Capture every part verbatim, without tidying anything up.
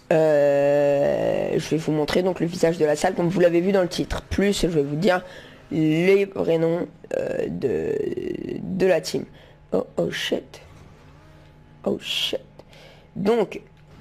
euh, je vais vous montrer donc le visage de la salle comme vous l'avez vu dans le titre. Plus je vais vous dire les vrais noms euh, de, de la team. Oh oh shit. Oh shit. Donc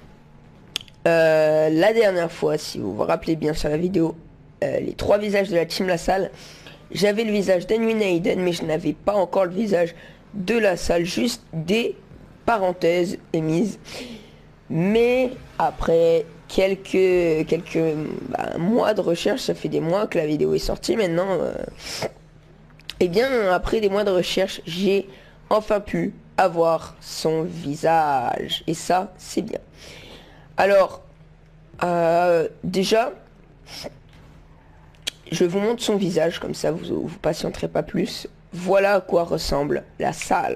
euh, la dernière fois, si vous vous rappelez bien sur la vidéo, euh, les trois visages de la team La Salle, j'avais le visage d'Enwin Aiden, mais je n'avais pas encore le visage de La Salle, juste des parenthèses émises. Mais après quelques quelques bah, mois de recherche, ça fait des mois que la vidéo est sortie maintenant, euh, et bien après des mois de recherche, j'ai enfin pu avoir son visage, et ça c'est bien. Alors euh, déjà je vous montre son visage, comme ça vous vous patienterez pas plus. Voilà à quoi ressemble La Salle.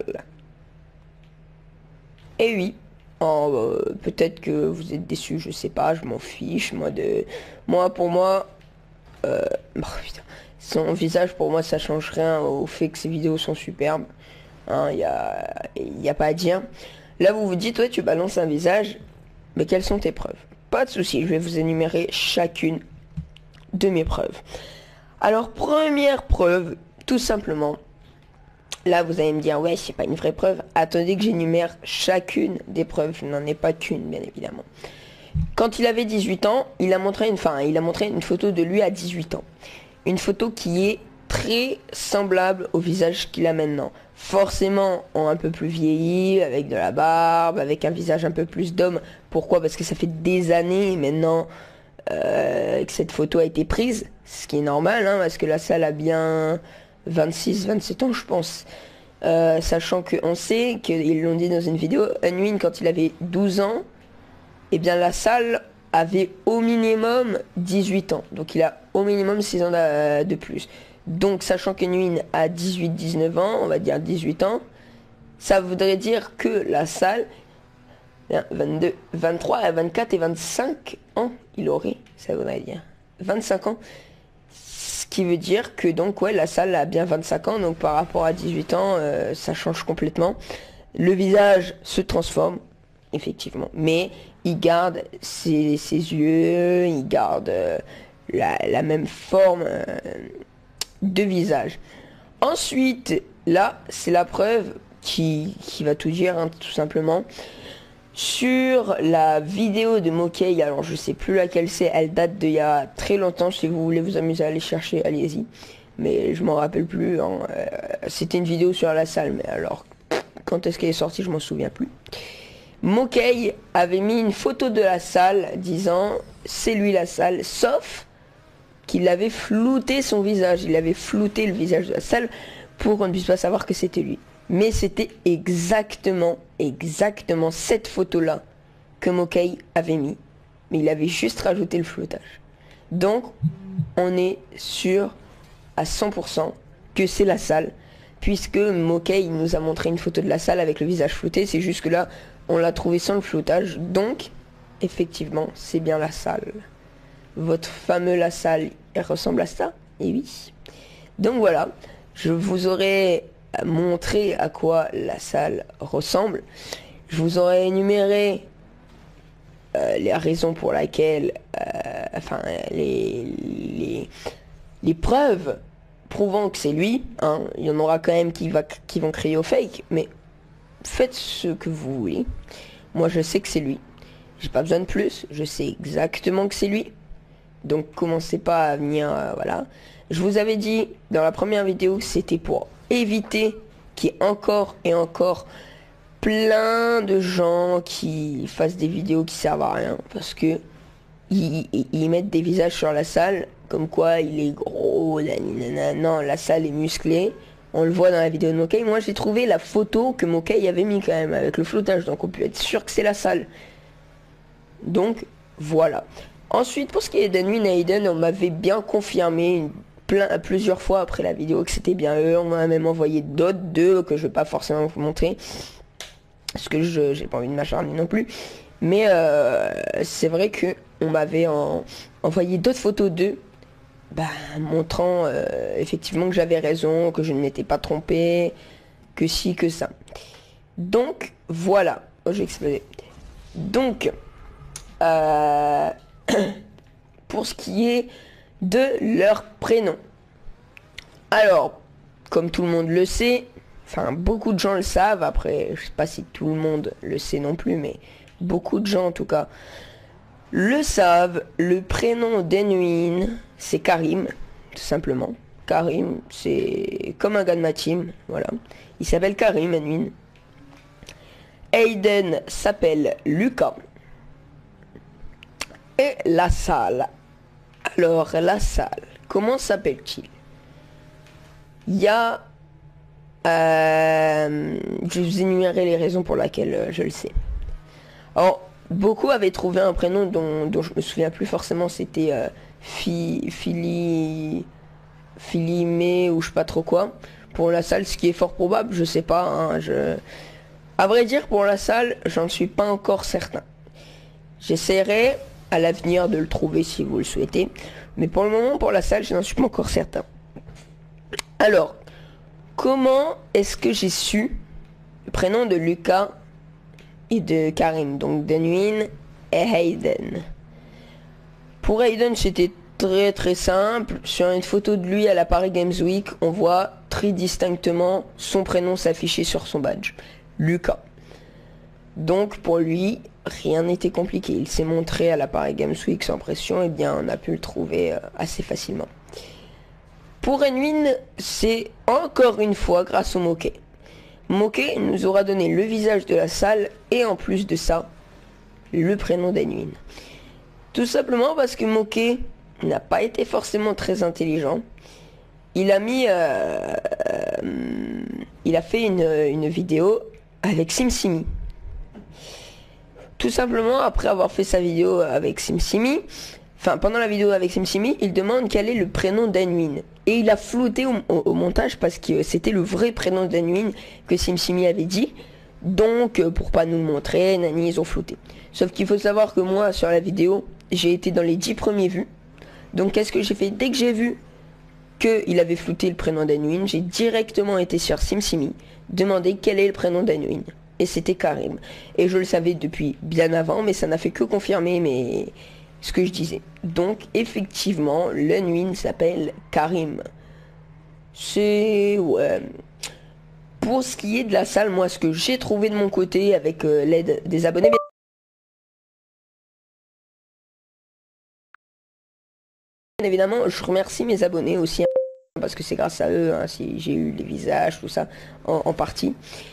Et oui, oh, euh, peut-être que vous êtes déçus, je sais pas, je m'en fiche. Moi de moi pour moi euh, oh, putain, son visage pour moi ça change rien au fait que ses vidéos sont superbes. Hein, y a, y a pas à dire. Là vous vous dites, ouais, tu balances un visage, mais quelles sont tes preuves? Pas de souci, je vais vous énumérer chacune de mes preuves. Alors première preuve, tout simplement, là vous allez me dire, ouais, c'est pas une vraie preuve. Attendez que j'énumère chacune des preuves, je n'en ai pas qu'une bien évidemment. Quand il avait dix-huit ans, il a montré une, enfin, il a montré une photo de lui à dix-huit ans. Une photo qui est très semblable au visage qu'il a maintenant. Forcément en un peu plus vieilli, avec de la barbe, avec un visage un peu plus d'homme. Pourquoi? Parce que ça fait des années maintenant euh, que cette photo a été prise. Ce qui est normal, hein, parce que La Salle a bien vingt-six vingt-sept ans je pense. Euh, sachant qu'on sait qu'ils l'ont dit dans une vidéo, Unwin quand il avait douze ans, et eh bien La Salle avait au minimum dix-huit ans. Donc il a au minimum six ans de, de plus. Donc sachant qu'Unwin a dix-huit dix-neuf ans, on va dire dix-huit ans, ça voudrait dire que La Salle, vingt-deux, vingt-trois, vingt-quatre et vingt-cinq ans, il aurait, ça voudrait dire vingt-cinq ans. Ce qui veut dire que donc ouais, La Salle a bien vingt-cinq ans, donc par rapport à dix-huit ans, euh, ça change complètement. Le visage se transforme, effectivement, mais il garde ses, ses yeux, il garde euh, la, la même forme euh, de visage. Ensuite, là, c'est la preuve qui, qui va tout dire, hein, tout simplement. Sur la vidéo de Mokey, alors je sais plus laquelle c'est, elle date d'il y a très longtemps, si vous voulez vous amuser à aller chercher, allez-y. Mais je m'en rappelle plus, hein. euh, c'était une vidéo sur La Salle, mais alors, quand est-ce qu'elle est sortie, je m'en souviens plus. Mokey avait mis une photo de La Salle, disant, c'est lui La Salle, sauf qu'il avait flouté son visage, il avait flouté le visage de La Salle, pour qu'on ne puisse pas savoir que c'était lui. Mais c'était exactement, exactement cette photo-là que Mokey avait mis. Mais il avait juste rajouté le floutage. Donc, on est sûr à cent pour cent que c'est La Salle. Puisque Mokey nous a montré une photo de La Salle avec le visage flouté. C'est juste que là, on l'a trouvé sans le floutage. Donc, effectivement, c'est bien La Salle. Votre fameux La Salle, elle ressemble à ça? Et oui. Donc voilà, je vous aurais montrer à quoi La Salle ressemble. Je vous aurais énuméré euh, les raisons pour lesquelles, euh, enfin les, les, les preuves prouvant que c'est lui, hein. Il y en aura quand même qui, va, qui vont crier au fake, mais faites ce que vous voulez. Moi je sais que c'est lui, j'ai pas besoin de plus, je sais exactement que c'est lui. Donc commencez pas à venir, euh, voilà. Je vous avais dit dans la première vidéo que c'était pour éviter qu'il y ait encore et encore plein de gens qui fassent des vidéos qui servent à rien. Parce que ils, ils, ils mettent des visages sur La Salle, comme quoi il est gros, nanana. Non, La Salle est musclé. On le voit dans la vidéo de Mokey. Moi j'ai trouvé la photo que Mokey avait mis quand même avec le floutage. Donc on peut être sûr que c'est La Salle. Donc voilà. Ensuite, pour ce qui est d'Unwin Aiden, on m'avait bien confirmé une, plein, plusieurs fois après la vidéo que c'était bien eux. On m'a même envoyé d'autres d'eux que je vais pas forcément vous montrer. Parce que je j'ai pas envie de m'acharner non plus. Mais euh, c'est vrai que on m'avait en, envoyé d'autres photos d'eux. Bah, montrant euh, effectivement que j'avais raison, que je ne m'étais pas trompé, que si, que ça. Donc, voilà. Oh, j'ai explosé. Donc... euh, pour ce qui est de leur prénom. Alors, comme tout le monde le sait, enfin beaucoup de gens le savent, après je sais pas si tout le monde le sait non plus, mais beaucoup de gens en tout cas le savent, le prénom d'Enwin c'est Karim, tout simplement. Karim, c'est comme un gars de ma team, voilà. Il s'appelle Karim, Enwin. Aiden s'appelle Lucas. Et la salle. Alors, la salle, comment s'appelle-t-il? Il y a... Euh, je vous énumérerai les raisons pour lesquelles euh, je le sais. Alors, beaucoup avaient trouvé un prénom dont, dont je me souviens plus forcément, c'était euh, Fi, Philly... Philimé ou je sais pas trop quoi. Pour la salle, ce qui est fort probable, je sais pas. Hein, je... À vrai dire, pour la salle, j'en suis pas encore certain. J'essaierai à l'avenir de le trouver si vous le souhaitez. Mais pour le moment, pour la salle, je n'en suis pas encore certain. Alors, comment est-ce que j'ai su le prénom de Lucas et de Karim, donc d'Enwin et Hayden? Pour Hayden, c'était très très simple. Sur une photo de lui à la Paris Games Week, on voit très distinctement son prénom s'afficher sur son badge. Lucas. Donc pour lui, rien n'était compliqué. Il s'est montré à la Paris Games Week sans pression, et bien on a pu le trouver euh, assez facilement. Pour Enwin, c'est encore une fois grâce au moquet. Moquet nous aura donné le visage de la salle et en plus de ça, le prénom d'Enwin. Tout simplement parce que Moquet n'a pas été forcément très intelligent. Il a mis... Euh, euh, il a fait une, une vidéo avec SimSimi. Tout simplement, après avoir fait sa vidéo avec SimSimi, enfin pendant la vidéo avec SimSimi, il demande quel est le prénom d'Enwin. Et il a flouté au, au, au montage parce que c'était le vrai prénom d'Enwin que SimSimi avait dit. Donc pour pas nous le montrer, nani, ils ont flouté. Sauf qu'il faut savoir que moi sur la vidéo, j'ai été dans les dix premiers vues. Donc qu'est-ce que j'ai fait? Dès que j'ai vu qu'il avait flouté le prénom d'Enwin, j'ai directement été sur SimSimi, demander quel est le prénom d'Enwin. Et c'était Karim. Et je le savais depuis bien avant, mais ça n'a fait que confirmer mes... ce que je disais. Donc effectivement, l'Enwin s'appelle Karim. C'est... ouais. Pour ce qui est de la salle, moi ce que j'ai trouvé de mon côté avec euh, l'aide des abonnés... Bien évidemment, je remercie mes abonnés aussi, hein, parce que c'est grâce à eux hein, si j'ai eu les visages, tout ça, en, en partie.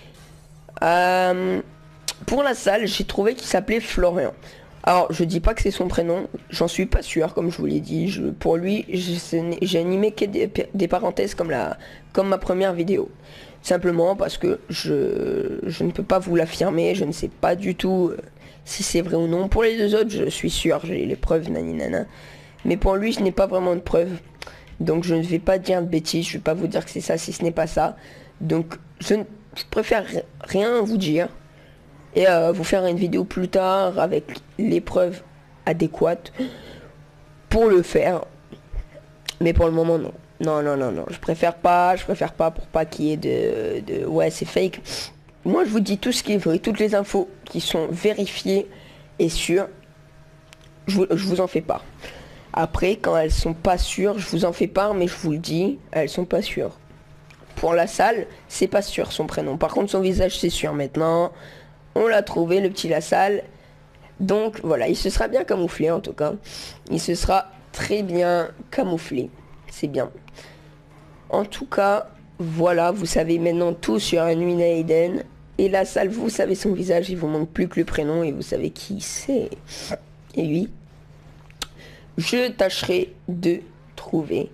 Euh, pour la salle, j'ai trouvé qu'il s'appelait Florian. Alors, je dis pas que c'est son prénom, j'en suis pas sûr, comme je vous l'ai dit. Je, pour lui, j'ai animé que des, des parenthèses comme, la, comme ma première vidéo. Simplement parce que je, je ne peux pas vous l'affirmer, je ne sais pas du tout euh, si c'est vrai ou non. Pour les deux autres, je suis sûr, j'ai les preuves, nani nana. Mais pour lui, je n'ai pas vraiment de preuves. Donc je ne vais pas dire de bêtises, je ne vais pas vous dire que c'est ça si ce n'est pas ça. Donc je, je préfère rien vous dire. Et euh, vous faire une vidéo plus tard avec les preuves adéquates pour le faire. Mais pour le moment, non. Non, non, non, non. Je préfère pas, je préfère pas pour pas qu'il y ait de, de... Ouais, c'est fake. Moi, je vous dis tout ce qui est vrai, toutes les infos qui sont vérifiées et sûres. Je vous, je vous en fais part. Après, quand elles sont pas sûres, je vous en fais part, mais je vous le dis, elles sont pas sûres. Pour la salle, c'est pas sûr son prénom. Par contre, son visage, c'est sûr maintenant. On l'a trouvé, le petit Lassalle. Donc, voilà, il se sera bien camouflé, en tout cas. Il se sera très bien camouflé. C'est bien. En tout cas, voilà, vous savez maintenant tout sur Enwin et Aiden. Et la salle, vous savez son visage, il vous manque plus que le prénom et vous savez qui c'est. Et lui, je tâcherai de trouver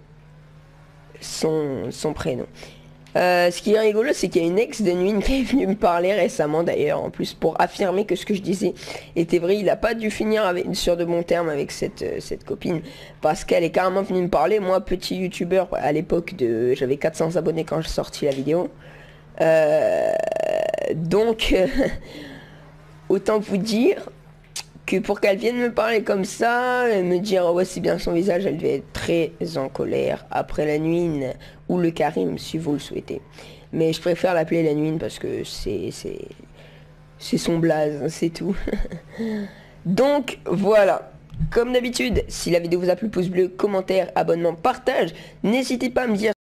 son, son prénom. Euh, ce qui est rigolo, c'est qu'il y a une ex d'Enwin qui est venue me parler récemment d'ailleurs, en plus, pour affirmer que ce que je disais était vrai. Il n'a pas dû finir avec, sur de bons termes avec cette, euh, cette copine, parce qu'elle est carrément venue me parler. Moi, petit youtubeur, à l'époque, de j'avais quatre cents abonnés quand j'ai sorti la vidéo. Euh, donc, euh, autant vous dire que pour qu'elle vienne me parler comme ça, et me dire oh ouais c'est bien son visage, elle devait être très en colère après l'Enwin ou le Karim si vous le souhaitez. Mais je préfère l'appeler l'Enwin parce que c'est c'est c'est son blaze, c'est tout. Donc voilà. Comme d'habitude, si la vidéo vous a plu, pouce bleu, commentaire, abonnement, partage. N'hésitez pas à me dire